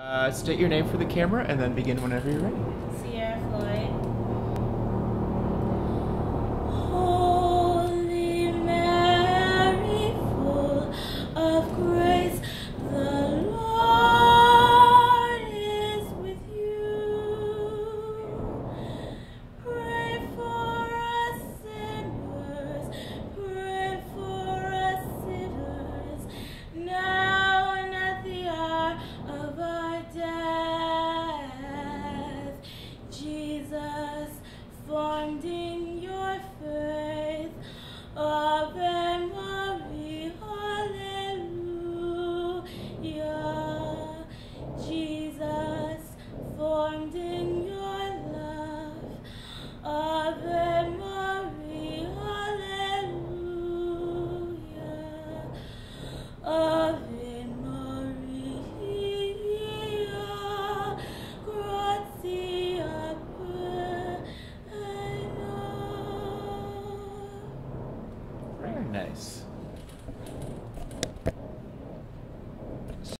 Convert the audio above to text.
State your name for the camera and then begin whenever you're ready. Sierra Floyd. Holy Mary, full of grace, the Lord is with you. Pray for us sinners, pray for us sinners, now and at the hour of our death. Jesus, formed in your faith, Ave Maria, hallelujah. Jesus, formed in your love, Ave Maria, hallelujah. Ave Maria, gratia plena. Very nice.